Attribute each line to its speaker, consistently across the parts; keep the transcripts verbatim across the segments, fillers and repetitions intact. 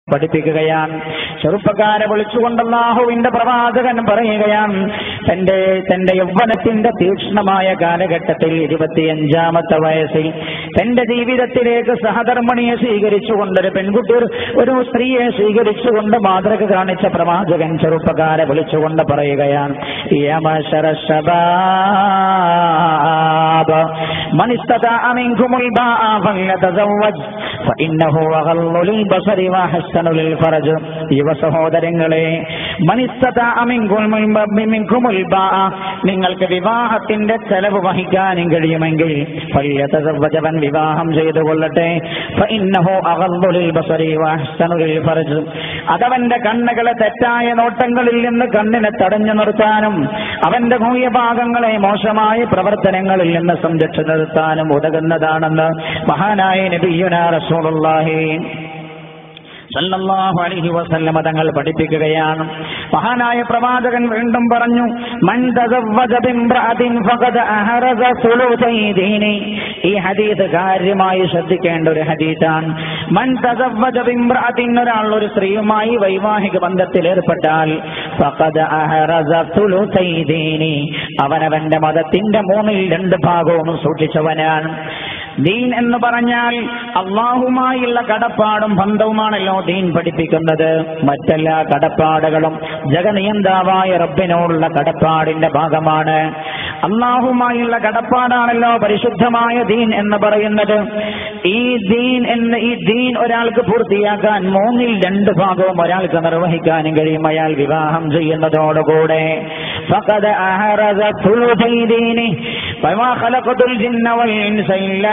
Speaker 1: പഠിപ്പിക്കുകയാണ്. ചെറുപ്പക്കാരെ വിളിച്ചുകൊണ്ട് അല്ലാഹുവിന്റെ പ്രവാചകൻ പറയുകയാണ്, തന്റെ തന്റെ യൗവനത്തിന്റെ തീക്ഷ്ണമായ കാലഘട്ടത്തിൽ ഇരുപത്തിയഞ്ചാമത്തെ വയസ്സിൽ തന്റെ ജീവിതത്തിലേക്ക് സഹധർമ്മിണിയെ സ്വീകരിച്ചുകൊണ്ടൊരു പെൺകുട്ടി ഒരു സ്ത്രീയെ സ്വീകരിച്ചുകൊണ്ട് മാതൃക കാണിച്ച പ്രവാചകൻ ചെറുപ്പക്കാരെ വിളിച്ചുകൊണ്ട് പറയുകയാണ്, യാ മഅശറ ശബാബ് മൻ ഇസ്തതാഅ മിൻകുമുൽ ബാഅ ഫല്യതസവ്വജ് ഫഇന്നഹു അഗല്ലു ലിൽബസരി വഅഹ്സനു ലിൽഫറജ്. യുവ സഹോദരങ്ങളെ, മൻ ഇസ്തതാഅ മിൻകുമുൽ ബാഅ, നിങ്ങൾക്ക് വിവാഹത്തിന്റെ ചെലവ് വഹിക്കാനും കഴിയുമെങ്കിൽ ഫല്യതസവ്വജ്, അവൻ വിവാഹം ചെയ്തു കൊള്ളട്ടെ. ഫഇന്നഹു അഗല്ലു ലിൽബസരി വഅഹ്സനു ലിൽഫറജ്, അതവന്റെ കണ്ണുകളെ തെറ്റായ നോട്ടങ്ങളിൽ നിന്ന് കണ്ണിനെ തടഞ്ഞു നിർത്താനും അവന്റെ ഭൂയഭാഗങ്ങളെ മോശമായ പ്രവർത്തനങ്ങളിൽ നിന്ന് സംരക്ഷിച്ചു നിർത്താനും ഉതകുന്നതാണെന്ന് മഹാനായ നബിയുനാ റസൂലുള്ളാഹി സല്ലല്ലാഹു അലൈഹി വസല്ലമ തങ്ങൾ പഠിപ്പിക്കുകയാണ്. മഹാനായ പ്രവാചകൻ വീണ്ടും പറഞ്ഞു, മൻ തസവ്വജ ബിംറഅതിൻ ഫഖദ് അഹറസ സുലൂസൈ ദീനി. ഈ ഹദീസ് കാര്യമായി ശ്രദ്ധിക്കേണ്ട ഒരു ഹദീസാണ്. മൻ തസവ്വജ ബിംറഅതിൻ, ഒരാൾ ഒരു സ്ത്രീയുമായി വൈവാഹിക ബന്ധത്തിൽ ഏർപ്പെട്ടാൽ ഫഖദ് അഹറസ സുലൂസൈ ദീനി, അവനവന്റെ മതത്തിന്റെ മൂന്നിൽ രണ്ട് ഭാഗവും സൂക്ഷിച്ചവനാണ്. ദീൻ എന്ന് പറഞ്ഞാൽ അല്ലാഹുമായുള്ള കടപ്പാടും ബന്ധവുമാണല്ലോ ദീൻ പഠിപ്പിക്കുന്നത്. മറ്റെല്ലാ കടപ്പാടുകളും ജഗനിയന്താവായ റബ്ബിനോടുള്ള കടപ്പാടിന്റെ ഭാഗമാണ്. അല്ലാഹുമായുള്ള കടപ്പാടാണല്ലോ പരിശുദ്ധമായ ദീൻ എന്ന് പറയുന്നത്. ഈ ദീൻ എന്ന് ഈ ദീൻ ഒരാൾക്ക് പൂർത്തിയാക്കാൻ മൂന്നിൽ രണ്ട് ഭാഗവും ഒരാൾക്ക് നിർവഹിക്കാനും കഴിയും. അയാൾ വിവാഹം ചെയ്യുന്നതോടുകൂടെ ഫഖദ് അഹറസ സുലൂസൈ ദീനി വമാ ഖലഖതുൽ ജിന്ന വൽ ഇൻസ ഇല്ലാ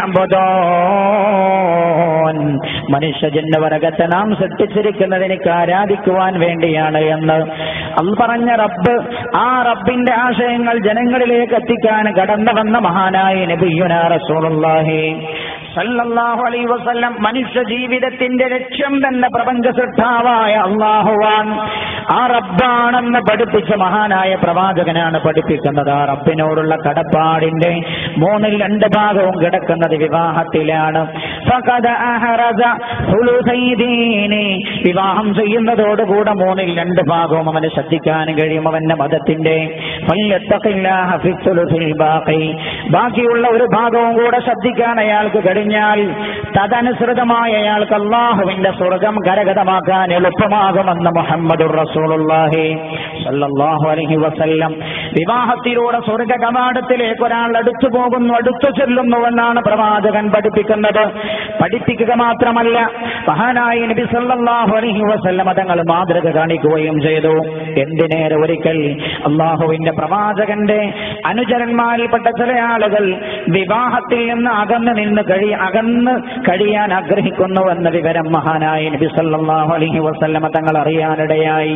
Speaker 1: ലിയഅ്ബുദൂൻ. മനുഷ്യ ജിന്ന വർഗത്തെ നാം സൃഷ്ടിച്ചിരിക്കുന്നത് എനിക്ക് ആരാധിക്കുവാൻ വേണ്ടിയാണ് എന്ന് അല്ലാഹു പറഞ്ഞ റബ്ബ്, ആ റബ്ബിന്റെ ആശയങ്ങൾ ജനങ്ങളിലേക്ക് എത്തിക്കാൻ കടന്നു വന്ന മഹാനായ നബിയുനാ റസൂലുള്ളാഹി സല്ലല്ലാഹു അലൈഹി വസല്ലം. മനുഷ്യ ജീവിതത്തിന്റെ ലക്ഷ്യം തന്നെ പ്രപഞ്ച സൃഷ്ടാവായ അല്ലാഹുവാണ്, ആ റബ്ബാണെന്ന് പഠിപ്പിച്ച മഹാനായ പ്രവാചകനാണ് പഠിപ്പിക്കുന്നത്. ആ റബ്ബിനോടുള്ള കടപ്പാടിന്റെ മൂന്നിൽ രണ്ട് ഭാഗവും കിടക്കുന്നത് വിവാഹത്തിലാണ്. ഫഖദ് അഹറസ സുലൂസൈ ദീനി, വിവാഹം ചെയ്യുന്നതോടുകൂടെ മൂന്നിൽ രണ്ട് ഭാഗവും അവന് ശ്രദ്ധിക്കാൻ കഴിയും അവന്റെ മതത്തിന്റെ. ഫല്യത്തഖില്ലാഹ ഫി സുലൂസിൽ ബാഖി, ബാക്കിയുള്ള ഒരു ഭാഗവും കൂടെ ശ്രദ്ധിക്കാൻ അയാൾക്ക് കഴിഞ്ഞാൽ തദനുസൃതമായ അയാൾക്ക് അല്ലാഹുവിന്റെ സ്വർഗം കരഗതമാക്കാൻ എളുപ്പമാകുമെന്ന് മുഹമ്മദുർ റസൂലുള്ളാഹി സല്ലല്ലാഹു അലൈഹി വസല്ലം. വിവാഹത്തിലൂടെ സ്വർഗ കവാടത്തിലേക്ക് ഒരാൾ അടുത്തു പോകുന്നു, അടുത്തു ചെല്ലുന്നുവെന്നാണ് പ്രവാചകൻ പഠിപ്പിക്കുന്നത്. പഠിപ്പിക്കുക മാത്രമല്ല, മഹാനായ നബി സല്ലല്ലാഹു അലൈഹി വസല്ലം തങ്ങൾ മാതൃക കാണിക്കുകയും ചെയ്തു. എന്തിനേറെ ഒരിക്കൽ അല്ലാഹുവിന്റെ പ്രവാചകന്റെ അനുചരന്മാരിൽപ്പെട്ട ചില ആളുകൾ വിവാഹത്തിൽ നിന്ന് അകന്ന് നിന്ന് കഴി അകന്ന് കഴിയാൻ ആഗ്രഹിക്കുന്നുവെന്ന വിവരം മഹാനായ നബി സല്ലല്ലാഹു അലൈഹി വസല്ലം തങ്ങൾ അറിയാനിടയായി.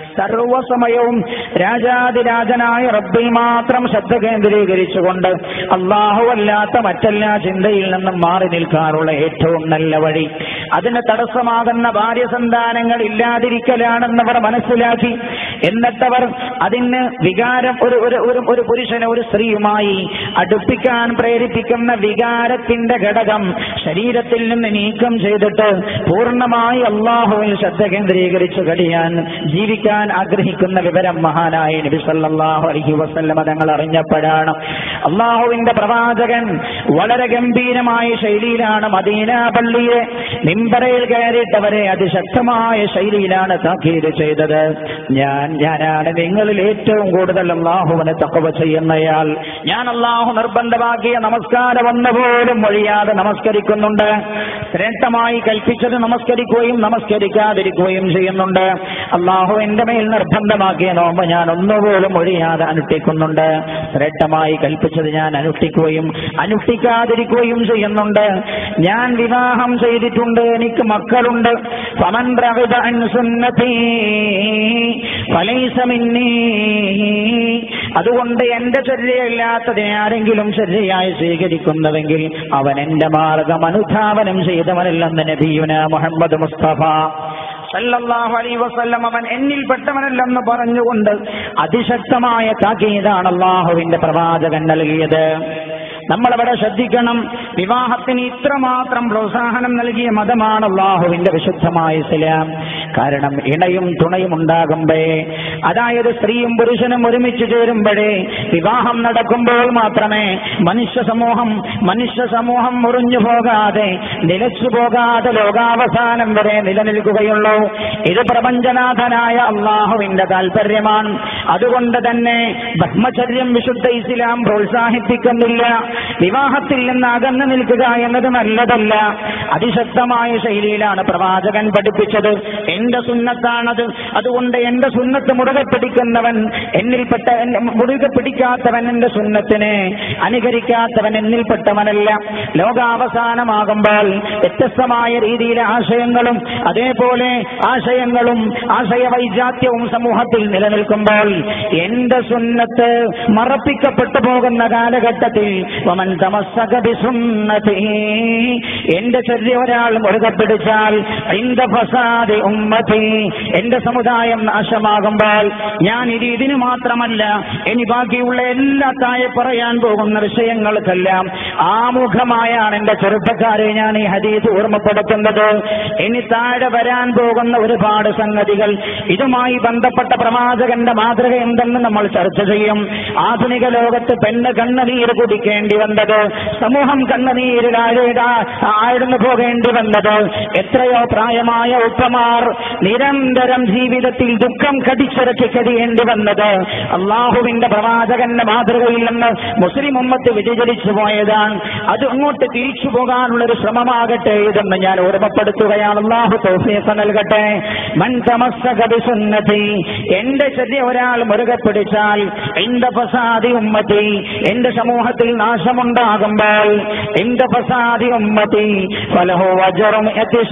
Speaker 1: സർവസമയവും രാജാതിരാജനായ റബ്ബിൽ മാത്രം ശ്രദ്ധ കേന്ദ്രീകരിച്ചുകൊണ്ട് അല്ലാഹുവല്ലാത്ത മറ്റെല്ലാ ചിന്തയിൽ നിന്നും മാറി നിൽക്കാറുള്ള ഏറ്റവും നല്ല വഴി അതിന് തടസ്സമാകുന്ന ഭാര്യ സന്താനങ്ങൾ ഇല്ലാതിരിക്കലാണെന്നവർ മനസ്സിലാക്കി. എന്നിട്ടവർ അതിന് വികാരം ഒരു ഒരു ഒരു പുരുഷനെ ഒരു സ്ത്രീയുമായി അടുപ്പിക്കാൻ പ്രേരിപ്പിക്കുന്ന വികാരത്തിന്റെ ഘടകം ശരീരത്തിൽ നിന്ന് നീക്കം ചെയ്തിട്ട് പൂർണ്ണമായി അല്ലാഹുവിൽ ശ്രദ്ധ കേന്ദ്രീകരിച്ചു കഴിയാൻ ജീവിക്കാൻ ആഗ്രഹിക്കുന്ന വിവരം മഹാനായ നബി സല്ലല്ലാഹു അലൈഹി വസല്ലം തങ്ങൾ അറിഞ്ഞപ്പോഴാണ് അല്ലാഹുവിന്റെ പ്രവാചകൻ വളരെ ഗംഭീരമായ ശൈലിയിലാണ് മദീന പള്ളിയെ മിമ്പറിൽ കയറിയിട്ടവരെ അതിശക്തമായ ശൈലിയിലാണ് താക്കീത് ചെയ്തത്. ഞാൻ ഞാനാണ് നിങ്ങളിൽ ഏറ്റവും കൂടുതൽ അല്ലാഹുവിനെ തഖ്വ ചെയ്യുന്നയാൾ. ഞാൻ അല്ലാഹു നിർബന്ധമാക്കിയ നമസ്കാരം ഒന്നുപോലും ഒഴിയാതെ നമസ്കരിക്കുന്നുണ്ട്. ശ്രേഷ്ഠമായി കൽപ്പിച്ചത് നമസ്കരിക്കുകയും നമസ്കരിക്കാതിരിക്കുകയും ചെയ്യുന്നുണ്ട്. അല്ലാഹു എന്റെ മേൽ നിർബന്ധമാക്കിയ നോമ്പ് ഞാൻ ഒന്നുപോലും ഒഴിയാതെ അനുഷ്ഠിക്കുന്നുണ്ട്. ശ്രേഷ്ഠമായി കൽപ്പിച്ചത് ഞാൻ അനുഷ്ഠിക്കുകയും അനുഷ്ഠിക്കാതിരിക്കുകയും ചെയ്യുന്നുണ്ട്. ഞാൻ വിവാഹം ചെയ്തിട്ടുണ്ട്, എനിക്ക് മക്കളുണ്ട്. ഫമൻ റഗബ അൻ സുന്നതി ഫലൈസ മിന്നീ. അതുകൊണ്ട് എന്റെ ചര്യയില്ലാത്തതിനെ ആരെങ്കിലും ചര്യയായി സ്വീകരിക്കുന്നുവെങ്കിൽ അവൻ എന്റെ മാർഗം അനുധാവനം ചെയ്തവനല്ലെന്ന് നബിയുനാ മുഹമ്മദ് മുസ്തഫ സല്ലല്ലാഹു അലൈഹി വസല്ലം അവൻ എന്നിൽപ്പെട്ടവനല്ലെന്ന് പറഞ്ഞുകൊണ്ട് അതിശക്തമായ താക്കീതാണ് അല്ലാഹുവിന്റെ പ്രവാചകൻ നൽകിയത്. നമ്മളവിടെ ശ്രദ്ധിക്കണം. വിവാഹത്തിന് ഇത്രമാത്രം പ്രോത്സാഹനം നൽകിയ മതമാണ് അള്ളാഹുവിന്റെ വിശുദ്ധമായ ഇസ്ലാം. കാരണം ഇണയും തുണയും ഉണ്ടാകുമ്പേ, അതായത് സ്ത്രീയും പുരുഷനും ഒരുമിച്ച് ചേരുമ്പോഴേ വിവാഹം നടക്കുമ്പോൾ മാത്രമേ മനുഷ്യ സമൂഹം മനുഷ്യ സമൂഹം മുറിഞ്ഞു പോകാതെ നിലച്ചു പോകാതെ ലോകാവസാനം വരെ നിലനിൽക്കുകയുള്ളൂ. ഇത് പ്രപഞ്ചനാഥനായ അള്ളാഹുവിന്റെ താൽപര്യമാണ്. അതുകൊണ്ട് തന്നെ ബ്രഹ്മചര്യം വിശുദ്ധ ഇസ്ലാം പ്രോത്സാഹിപ്പിക്കുന്നില്ല. വിവാഹത്തിൽ നിന്ന് അകന്നു നിൽക്കുക എന്നത് നല്ലതല്ല. അതിശക്തമായ ശൈലിയിലാണ് പ്രവാചകൻ പഠിപ്പിച്ചത്. എന്റെ സുന്നത്താണത്. അതുകൊണ്ട് എന്റെ സുന്നത്ത് മുറുകെ പിടിക്കുന്നവൻ എന്നിൽപ്പെട്ട, മുറുകെ പിടിക്കാത്തവൻ എന്റെ സുന്നത്തിനെ അനുകരിക്കാത്തവൻ എന്നിൽപ്പെട്ടവനല്ല. ലോകാവസാനമാകുമ്പോൾ വ്യത്യസ്തമായ രീതിയിലെ ആശയങ്ങളും അതേപോലെ ആശയങ്ങളും ആശയവൈജാത്യവും സമൂഹത്തിൽ നിലനിൽക്കുമ്പോൾ എന്റെ സുന്നത്ത് മറപ്പിക്കപ്പെട്ടു പോകുന്ന കാലഘട്ടത്തിൽ വമൻ തമസ്സക ബിസുന്നതി, എന്റെ ചര്യ ഒരാൾ മുറുകെ പിടിച്ചാൽ ഇന്ദ ഫസാദി ഉമ്മതി, എന്റെ സമുദായം നാശമാകുമ്പോൾ ഞാൻ ഇത് ഇതിനു മാത്രമല്ല ഇനി ബാക്കിയുള്ള എല്ലാ താഴെ പറയാൻ പോകുന്ന വിഷയങ്ങൾക്കെല്ലാം ആമുഖമായാണ് എന്റെ ചെറുപ്പക്കാരെ ഞാൻ ഈ ഹദീസ് ഓർമ്മപ്പെടുത്തുന്നത്. ഇനി താഴെ വരാൻ പോകുന്ന ഒരുപാട് സംഗതികൾ ഇതുമായി ബന്ധപ്പെട്ട പ്രവാചകന്റെ മാതൃക എന്തെന്ന് നമ്മൾ ചർച്ച ചെയ്യും. ആധുനിക ലോകത്ത് പെണ്ണ് കണ്ണുനീര് കുടിക്കേണ്ടി വന്നത്, സമൂഹം കണ്ണുനീരിൽ ആഴ്ന്നു പോകേണ്ടി വന്നത്, എത്രയോ പ്രായമായ ഉപ്പമാർ നിരന്തരം ജീവിതത്തിൽ ദുഃഖം കടിച്ചിറക്കി കഴിയേണ്ടി വന്നത് അള്ളാഹുവിന്റെ പ്രവാചകന്റെ മാതൃകയിൽ നിന്ന് മുസ്ലിം ഉമ്മത്ത് വ്യതിചലിച്ചു പോയതാണ്. അത് അങ്ങോട്ട് തിരിച്ചു പോകാനുള്ളൊരു ശ്രമമാകട്ടെ ഇതെന്ന് ഞാൻ ഓർമ്മപ്പെടുത്തുകയാണ്. അള്ളാഹു തൗഫീഖ് നൽകട്ടെ. മൻ തമസ്സക ബിസുന്നതി, എന്റെ ചര്യ ഒരാൾ മുറുകെ പിടിച്ചാൽ ഇന്ദ ഫസാദി ഉമ്മതി, എന്റെ സമൂഹത്തിൽ നാശമുണ്ടാകുമ്പോൾ ഇന്ദ ഫസാദി ഉമ്മതി ഫലഹു അജ്റുൻ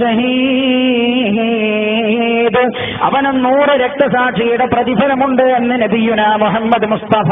Speaker 1: യത്ശഹീദ്, അവന് നൂറ് രക്തസാക്ഷിയുടെ പ്രതിഫലമുണ്ട് എന്ന് നബിയുനാ മുഹമ്മദ് മുസ്തഫ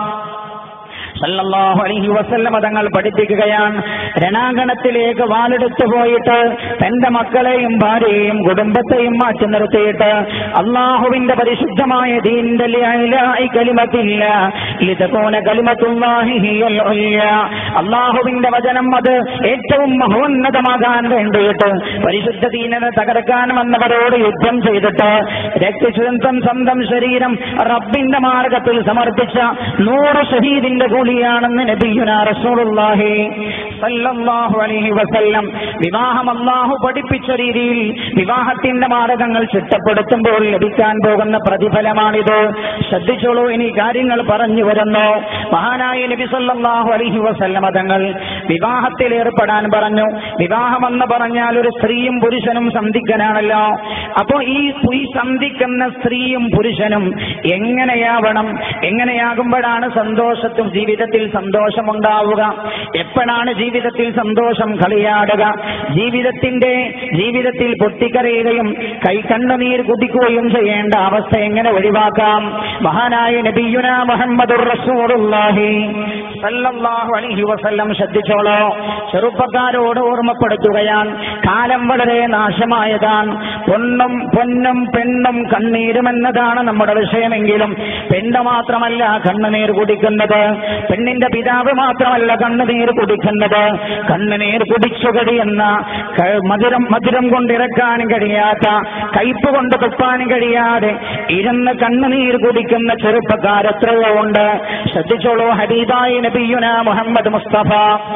Speaker 1: സല്ലല്ലാഹു അലൈഹി വസല്ലം തങ്ങൾ പഠിപ്പിക്കുകയാണ്. രണാങ്കണത്തിലേക്ക് വാളെടുത്തു പോയിട്ട് തന്റെ മക്കളെയും ഭാര്യയെയും കുടുംബത്തെയും മാറ്റി നിർത്തിയിട്ട് അള്ളാഹുവിന്റെ പരിശുദ്ധമായ ദീനിന്റെ കലിമത്തില്ല ലിതകൂന കലിമത്തുല്ലാഹി ഹിയൽ ഉൽയ, അള്ളാഹുവിന്റെ വചനം അത് ഏറ്റവും മഹോന്നതമാകാൻ വേണ്ടിയിട്ട് പരിശുദ്ധ ദീനിനെ തകർക്കാൻ വന്നവരോട് യുദ്ധം ചെയ്തിട്ട് രക്തചുരന്തം സ്വന്തം ശരീരം റബ്ബിന്റെ മാർഗത്തിൽ സമർപ്പിച്ച നൂറ് ഷഹീദിന്റെ ാണെന്ന് നബിയുനാ റസൂലുള്ളാഹി സല്ലല്ലാഹു അലൈഹി വസല്ലം. വിവാഹം അല്ലാഹു പഠിപ്പിച്ച രീതിയിൽ വിവാഹത്തിന്റെ മാർഗങ്ങൾ ചിട്ടപ്പെടുത്തുമ്പോൾ ലഭിക്കാൻ പോകുന്ന പ്രതിഫലമാണിത്. ശ്രദ്ധിച്ചോളൂ. ഇനി കാര്യങ്ങൾ പറഞ്ഞു വരുന്നു. മഹാനായ നബി സല്ലല്ലാഹു അലൈഹി വസല്ലം തങ്ങൾ വിവാഹത്തിൽ ഏർപ്പെടാൻ പറഞ്ഞു. വിവാഹമെന്ന് പറഞ്ഞാൽ ഒരു സ്ത്രീയും പുരുഷനും സന്ധിക്കാനാണല്ലോ. അപ്പോ ഈ ഈ സന്ധിക്കുന്ന സ്ത്രീയും പുരുഷനും എങ്ങനെയാവണം, എങ്ങനെയാകുമ്പോഴാണ് സന്തോഷത്തും ജീവിതത്തിൽ സന്തോഷമുണ്ടാവുക, എപ്പോഴാണ് ജീവിതത്തിൽ സന്തോഷം കളിയാടുക, ജീവിതത്തിന്റെ ജീവിതത്തിൽ പൊട്ടിക്കരയുകയും കൈ കണ്ണുനീർ കുടിക്കുകയും ചെയ്യേണ്ട അവസ്ഥ എങ്ങനെ ഒഴിവാക്കാം? മഹാനായ നബിയുനാ മുഹമ്മദുർ റസൂലുള്ളാഹി സല്ലല്ലാഹു അലൈഹി വസല്ലം ശ്രദ്ധിച്ചോളൂ. ചെറുപ്പക്കാരോട് ഓർമ്മപ്പെടുത്തുകയാണ്. കാലം വളരെ നാശമായതാണ്. പൊന്നും പൊന്നും പെണ്ണും കണ്ണീരും എന്നതാണ് നമ്മുടെ വിഷയമെങ്കിലും പെണ്ണ് മാത്രമല്ല കണ്ണുനീർ കുടിക്കുന്നത്, പെണ്ണിന്റെ പിതാവ് മാത്രമല്ല കണ്ണുനീർ കുടിക്കുന്നത്. കണ്ണുനീർ കുടിച്ചു കഴിയുന്ന, മധുരം മധുരം കൊണ്ടിറക്കാൻ കഴിയാത്ത, കയ്പ് കൊണ്ട് തുപ്പാൻ കഴിയാതെ ഇരുന്ന് കണ്ണുനീർ കുടിക്കുന്ന ചെറുപ്പക്കാരെത്രയോ ഉണ്ട്. ശ്രദ്ധിച്ചോളൂ. ഹബീബായ നബിയുനാ മുഹമ്മദ് മുസ്തഫ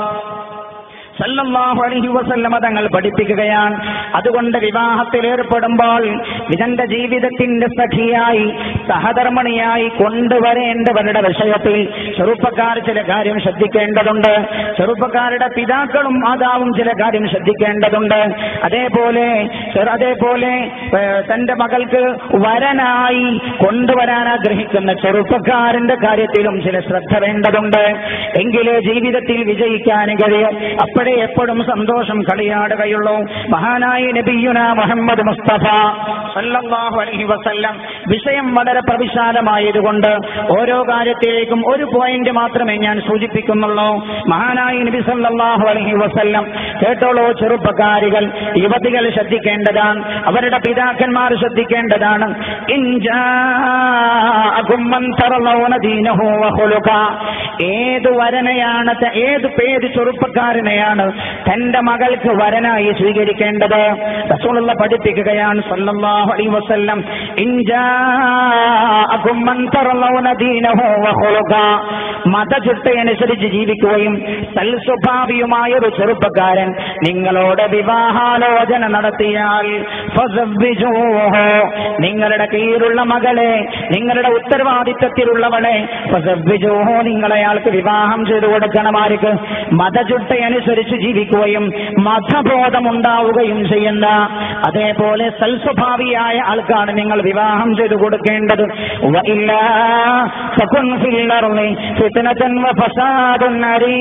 Speaker 1: സല്ലല്ലാഹു അലൈഹി വസല്ലം തങ്ങൾ പഠിപ്പിക്കുകയാണ്. അതുകൊണ്ട് വിവാഹത്തിൽ ഏർപ്പെടുമ്പോൾ ഇതെന്റെ ജീവിതത്തിന്റെ സഖിയായി സഹധർമ്മിണിയായി കൊണ്ടുവരേണ്ടവരുടെ വിഷയത്തിൽ ചെറുപ്പക്കാർ ചില കാര്യം ശ്രദ്ധിക്കേണ്ടതുണ്ട്. ചെറുപ്പക്കാരുടെ പിതാക്കളും മാതാവും ചില കാര്യം ശ്രദ്ധിക്കേണ്ടതുണ്ട്. അതേപോലെ അതേപോലെ തന്റെ മകൾക്ക് വരനായി കൊണ്ടുവരാൻ ആഗ്രഹിക്കുന്ന ചെറുപ്പക്കാരന്റെ കാര്യത്തിലും ചില ശ്രദ്ധ വേണ്ടതുണ്ട്. എങ്കിലേ ജീവിതത്തിൽ വിജയിക്കാൻ കഴിയും. അപ്പോഴേ എപ്പോഴും സന്തോഷം കളിയാടുകയുള്ളൂ. മഹാനായ നബിയുനാ മുഹമ്മദ് മുസ്തഫ സല്ലല്ലാഹു അലൈഹി വസല്ലം വിഷയം വളരെ വളരെ പ്രവിശാലമായതുകൊണ്ട് ഓരോ കാര്യത്തിലേക്കും ഒരു പോയിന്റ് മാത്രമേ ഞാൻ സൂചിപ്പിക്കുന്നുള്ളൂ. മഹാനായ നബി സല്ലല്ലാഹു അലൈഹി വസല്ലം, കേട്ടോളൂ ചെറുപ്പക്കാരികൾ, യുവതികൾ ശ്രദ്ധിക്കേണ്ടതാണ്, അവരുടെ പിതാക്കന്മാർ ശ്രദ്ധിക്കേണ്ടതാണ്. ഏത് വരനെയാണ്, ഏത് പേര് ചെറുപ്പക്കാരനെയാണ് തന്റെ മകൾക്ക് വരനായി സ്വീകരിക്കേണ്ടത്? റസൂലുള്ള പഠിപ്പിക്കുകയാണ് സല്ലല്ലാഹു അലൈഹി വസല്ലം, മതചിട്ടയനുസരിച്ച് ജീവിക്കുകയും സൽസ്വഭാവിയുമായ ഒരു ചെറുപ്പക്കാരൻ നിങ്ങളോട് വിവാഹാലോചന നടത്തിയാൽ ഫസവ്വിജൂഹു, നിങ്ങളുടെ കീഴിലുള്ള മകളെ, നിങ്ങളുടെ ഉത്തരവാദിത്തത്തിലുള്ളവളെ, ഫസവ്വിജൂഹു, നിങ്ങളയാൾക്ക് വിവാഹം ചെയ്തു കൊടുക്കണമാർക്ക് മതചിട്ടയനുസരിച്ച് ജീവിക്കുകയും മതബോധമുണ്ടാവുകയും ചെയ്യുന്ന, അതേപോലെ സൽസ്വഭാവിയായ ആൾക്കാണ് നിങ്ങൾ വിവാഹം ചെയ്തു കൊടുക്കേണ്ടത്. വഇല്ലാ ഫകുൻ ഫിൽ അർളി ഫിത്നതൻ വഫസാദുൻ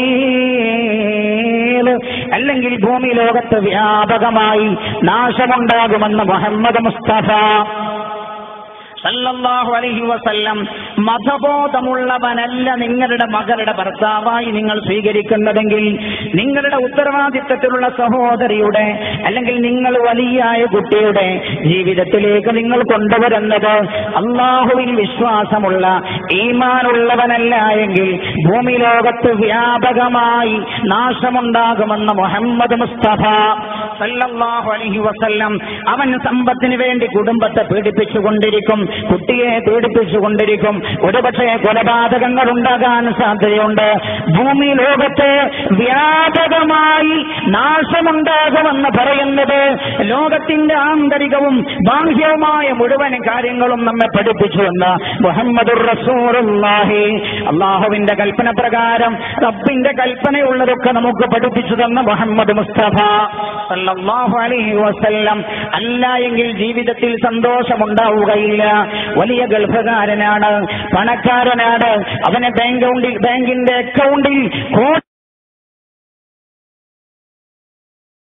Speaker 1: അരീൽ, അല്ലെങ്കിൽ ഭൂമി ലോകത്ത് വ്യാപകമായി നാശമുണ്ടാകുമെന്ന് മുഹമ്മദ് മുസ്തഫ സല്ലല്ലാഹു അലൈഹി വസല്ലം. മതബോധമുള്ളവനല്ല നിങ്ങളുടെ മകളുടെ ഭർത്താവായി നിങ്ങൾ സ്വീകരിക്കുന്നതെങ്കിൽ, നിങ്ങളുടെ ഉത്തരവാദിത്തത്തിലുള്ള സഹോദരിയുടെ അല്ലെങ്കിൽ നിങ്ങൾ വലിയായ കുട്ടിയുടെ ജീവിതത്തിലേക്ക് നിങ്ങൾ കൊണ്ടുവരുന്നത് അള്ളാഹുവിൽ വിശ്വാസമുള്ള ഈമാനുള്ളവനല്ല എങ്കിൽ ഭൂമി ലോകത്ത് വ്യാപകമായി നാശമുണ്ടാകുമെന്ന് മുഹമ്മദ് മുസ്തഫ സല്ലല്ലാഹു അലൈഹി വസല്ലം. അവൻ സമ്പത്തിന് വേണ്ടി കുടുംബത്തെ പീഡിപ്പിച്ചുകൊണ്ടിരിക്കും, കുട്ടിയെ പീഡിപ്പിച്ചുകൊണ്ടിരിക്കും, ഒരുപക്ഷെ കൊലപാതകങ്ങൾ ഉണ്ടാകാൻ സാധ്യതയുണ്ട്. ഭൂമി ലോകത്ത് വ്യാപകമായി നാശമുണ്ടാകുമെന്ന് പറയുന്നത് ലോകത്തിന്റെ ആന്തരികവും ബാഹ്യവുമായ മുഴുവൻ കാര്യങ്ങളും നമ്മെ പഠിപ്പിച്ചുവെന്ന് മുഹമ്മദുർ റസൂലുള്ളാഹി. അള്ളാഹുവിന്റെ കൽപ്പന പ്രകാരം റബ്ബിന്റെ കൽപ്പനയുള്ളതൊക്കെ നമുക്ക് പഠിപ്പിച്ചു തന്ന മുഹമ്മദ് മുസ്തഫ സല്ലല്ലാഹു അലൈഹി വസല്ലം. അല്ല എങ്കിൽ ജീവിതത്തിൽ സന്തോഷമുണ്ടാവുകയില്ല. വലിയ ഗൾഫുകാരനാണ്, പണക്കാരനാണ്, അവനെ ബാങ്ക് ബാങ്കിന്റെ അക്കൗണ്ടിൽ